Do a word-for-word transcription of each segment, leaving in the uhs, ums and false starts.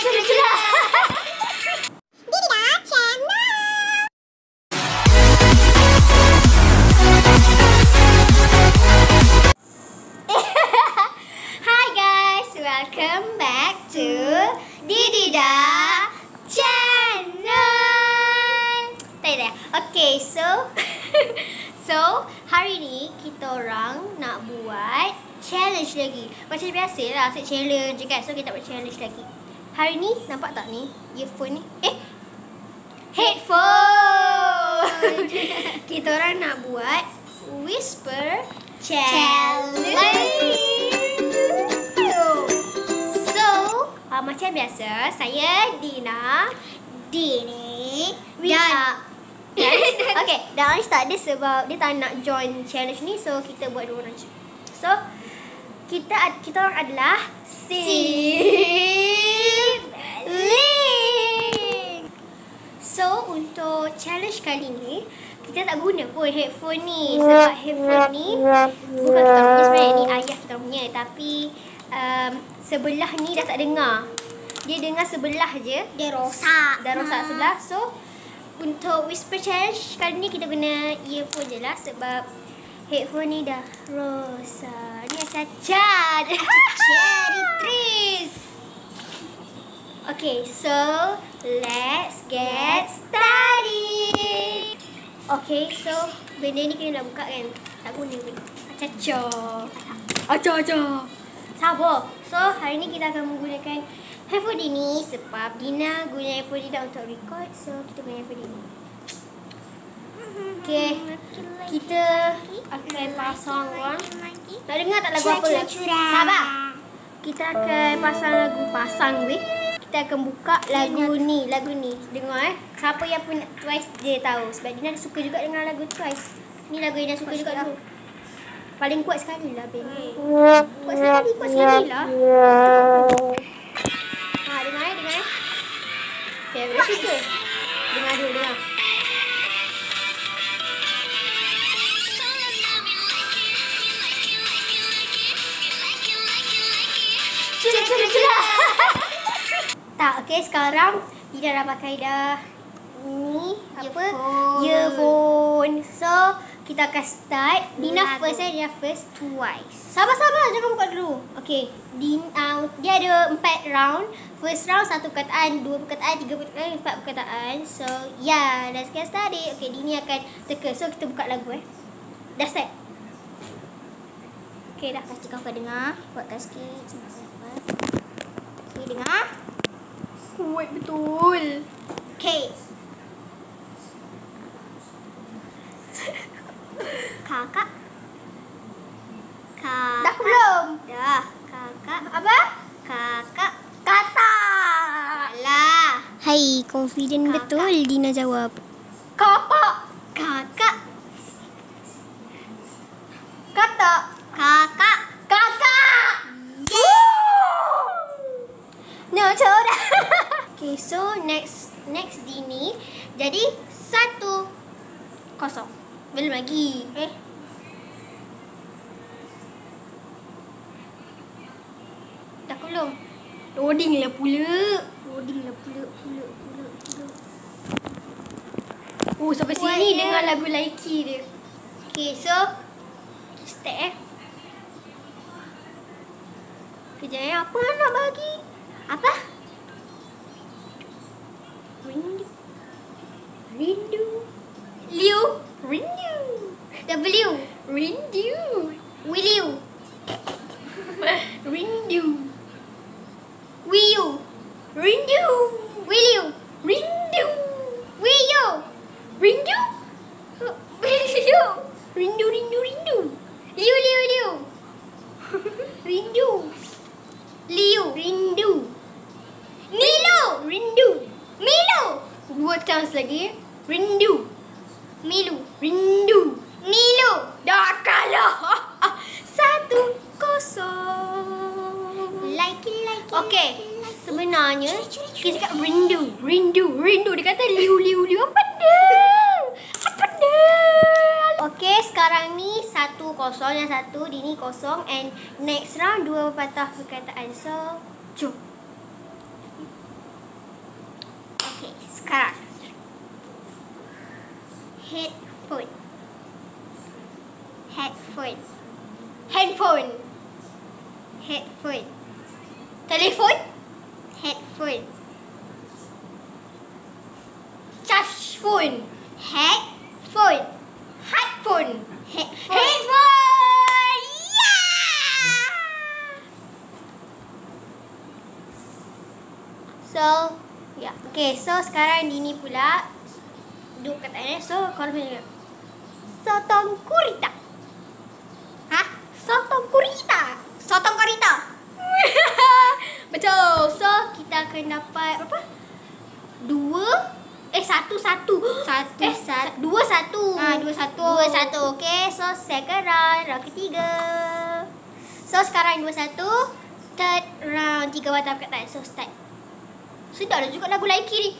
lucu lah. Didida Channel. Hi guys, welcome back to Didida Channel. Tak ada. Okay, so so hari ni kita orang nak buat challenge lagi. Macam biasa lah, set challenge kan. So kita buat challenge lagi. Hari ni nampak tak ni earphone ni? Eh, headphone. Kita orang nak buat whisper challenge. So, uh, macam biasa, saya Dina, Dini. dan okay, dan Anish tak ada sebab dia tak nak join challenge ni, so kita buat dua orang je. So, kita kita orang adalah sibling. So, untuk challenge kali ni, kita tak guna pun headphone ni. Sebab headphone ni bukan kita punya sebenarnya, ni ayah kita punya. Tapi um, sebelah ni dah tak dengar. Dia dengar sebelah je. Dia rosak. Dah rosak Ha. sebelah. So, untuk whisper challenge kali ni kita guna earphone je lah. Sebab headphone ni dah rosak. Ni dah cacat. Cherry trees. Okay, so let's get started. Okay, so benda ni kena nak buka kan? Tak guna pun. Acacah. Acacah. Sabar. So, hari ni kita akan menggunakan handphone Dini sebab Dina guna handphone Dina untuk record. So, kita guna handphone Dini. Okay, kita akan pasang kan. Nak dengar tak lagu apa? Sabar. Kita akan pasang lagu pasang weh. Kita akan buka lagu ni, lagu ni. Dengar eh. Siapa yang pun Twice dia tahu sebab Dina suka juga dengar lagu Twice. Ni lagu yang Dina suka juga dulu. Paling kuat sekali lah Ben. Kuat sekali, kuat sekali lah. Ha, dengar eh, dengar eh. Saya boleh suka. Dengar dulu, dengar. Cula, cula, cula. Tak, okey, sekarang Dina dah pakai dah ni apa? Earphone. Earphone. So, kita akan start. Dina Lagu. first eh, Dina first. Twice. Sabar-sabar, jangan buka dulu. Okey, Din, uh, dia ada empat round. First round satu perkataan, dua perkataan, tiga perkataan, empat perkataan. So, yeah, let's get started. Okey, Dini akan teka. So, kita buka lagu eh. Dah start. Okey, dah. Pastikan kau dengar. Buatkan sikit. Okey, dengar. Kuat betul. Okey. Kakak. Kakak. Dah ke belum? Dah. Kakak. Apa? Kakak. Kata. Salah. Hai, confident Kakak. betul Dina jawab. Kakak. Kakak. Kata. Kakak. Kakak. No, coba. Okay, so next next Dini. Jadi satu kosong. Belum lagi. Eh. Dah ke belum? Loading lah pula. Loading lah pula, pula, pula, pula. Oh, sampai Kuat sini dia. dengar lagu Laiki dia. Okay, so start eh. Kejap eh, apa nak bagi? Apa? Rindu. Rindu. Liu. Rindu. W. Rindu. Will you? Rindu. Will you? Rindu. Will you? Rindu. Will you? Rindu. Will you? Rindu, rindu, rindu. Liu, liu, liu. Rindu. Liu. Rindu. Milu. Rindu. Milu. Dua chance lagi. Rindu. Milu. Rindu. Milu. Dah kalah. Satu kosong. Like it, like it. Okey. like it, like it. Sebenarnya Curi, curi, curi. kita cakap rindu. Rindu. Rindu. Dia kata liu, liu, liu. Apa dia? Apa dia? Okey, sekarang ni satu kosong. Yang satu Dini kosong. And next round dua patah perkataan. So, jom. sekarang. Headphone. Headphone. Handphone. Headphone. Telefon. Headphone. Charge phone. Headphone. Headphone. Headphone. Handphone. Yeah. So, ya. Yeah. Okay, so sekarang Dini pula duk kata ni. So, korang punya sotong gurita. Hah? Sotong gurita. Sotong gurita. Betul. So, kita akan dapat apa? Dua Eh, satu, satu. Satu, eh, satu. Dua, satu. Ah, dua, satu. Dua, satu. Okay, so second round. Round ketiga. So, sekarang dua, satu. Third round. Tiga batang kat tangan. So, start. Sudah dah juga lagu Laiki ni.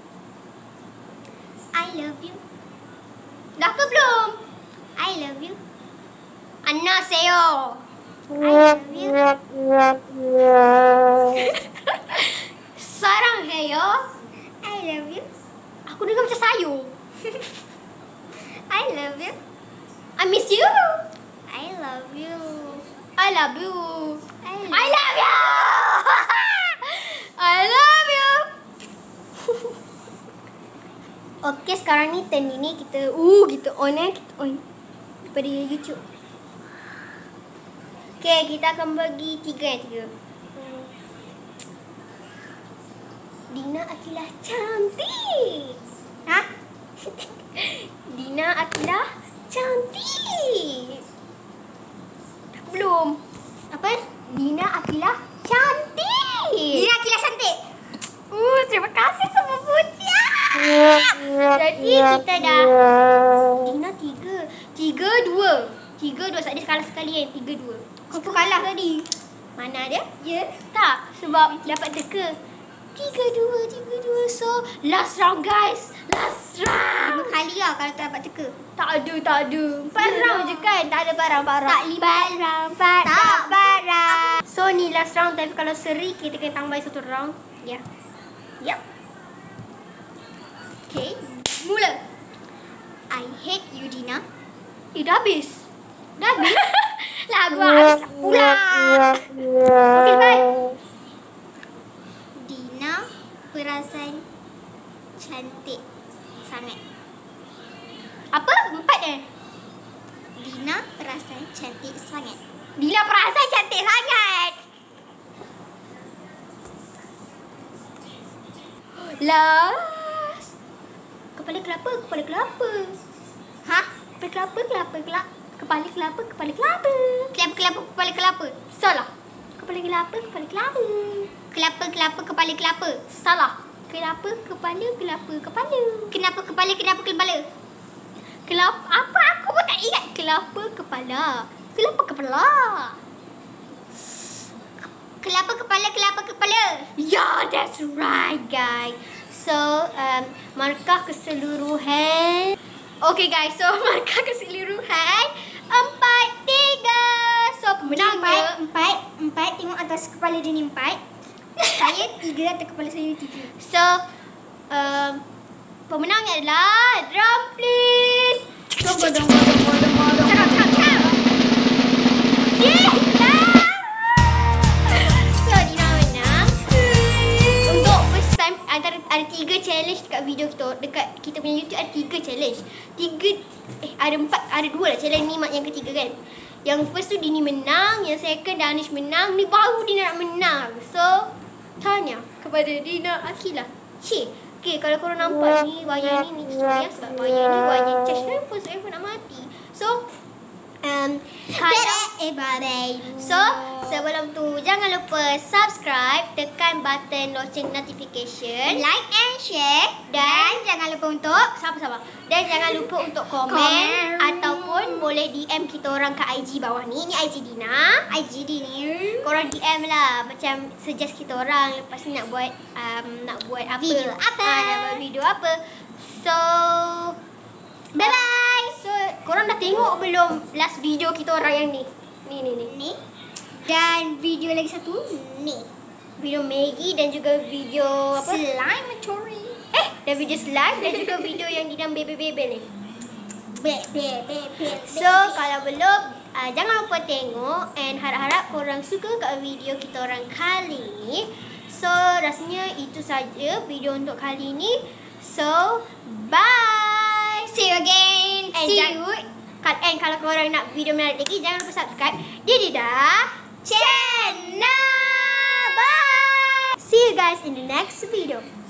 I love you. Dah ke belum? I love you. Annyeonghaseyo. I love you. Sarang heyo. I love you. Aku dengar macam sayur. I love you. I miss you. I love you. I love you. I love, I love you. I love you. Okey, sekarang ni turn ni kita uh kita on eh, kita on daripada YouTube. Okey, kita akan bagi tiga eh, tiga. Dina Akilah cantik. Ha? Dina Akilah cantik. Dah ke belum? Apa? Dina Akilah cantik. Dina Akilah cantik. Uh, terima kasih semua pujian. Jadi kita dah Dina tiga. Tiga dua. Tiga dua. Sebab dia kalah sekali kan. Tiga dua. Kau tu kalah tadi. Mana dia? Ya. Tak. Sebab dapat teka. Tiga dua. Tiga dua. So last round guys. Last round. Lima kali lah kalau tak dapat teka. Tak ada. Tak ada. Empat round je kan. Tak ada barang-barang. Tak, lima. Empat round. Empat Tak. round. Empat round. So ni last round. Tapi kalau seri kita kena tambah satu round. Ya. Yeah. Yep. Okay. Mula. I hate you, Dina. Eh, dah habis. Dah habis? Lagu habis pula. Okey, bye. Dina perasan cantik sangat. Apa? Empat eh? Dina perasan cantik sangat. Dila perasan cantik sangat. Last. Kepala kelapa, kepala kelapa. Ha? Kepala kelapa, kelapa, kelapa. Kepala kelapa, kepala kelapa. Kelapa kelapa kepala kelapa. Salah. Kepala kelapa, kepala kelapa. Kelapa kelapa kepala kelapa. Salah. Kelapa, kepala, kelapa, kepala. Kenapa kepala kenapa kepala? Kelapa, apa aku pun tak ingat. Kelapa, kepala. Kelapa, kepala. Kelapa kepala kelapa kepala. Yeah, that's right, guys. So, um, markah keseluruhan. Okay, guys. So, markah keseluruhan. Empat, tiga. So, pemenangnya. Empat, empat, empat. Tengok atas kepala dia ni empat. Saya tiga, atas kepala saya ni tiga. So, um, pemenangnya adalah drum please. Tunggu, tunggu, tunggu, tunggu, tunggu. Cakap, cakap, cakap. Yeah. So, Dina menang. Untuk first time, antara ada tiga challenge dekat video kita. Dekat kita punya YouTube ada tiga challenge. Tiga, eh ada empat, ada dua lah challenge ni yang ketiga kan. Yang first tu Dini menang, yang second Danish menang, ni baru Dina nak menang. So, tanya kepada Dina Akilah. Cik, okay, kalau korang nampak ni, wayar ni ni ya, sebab wayar ni wayar charge handphone, so handphone nak mati. So, um, kalau So, sebelum tu jangan lupa subscribe, tekan button loceng notification, Like and share. dan jangan lupa untuk sabar-sabar. Dan jangan lupa untuk komen, Komen. ataupun boleh D M kita orang kat I G bawah ni. Ni I G Dina. I G D ni. Korang D M lah, macam suggest kita orang lepas ni nak buat um, nak buat apa? Video apa? Ah, nak buat video apa? So, bye bye. So, korang dah tengok belum last video kita orang yang ni? Ni ni ni. Ni. Dan video lagi satu ni. Video Maggie dan juga video apa? Slime Story. Eh, Dan video slime dan juga video yang Dina bebel-bebel ni. Be be be be. So kalau belum, uh, jangan lupa tengok. And harap-harap korang suka kat video kita orang kali ni. So rasanya itu saja video untuk kali ni. So bye. See you again. And See jang- you. And kalau korang nak video menarik lagi, jangan lupa subscribe Didida Channel. Bye. See you guys in the next video.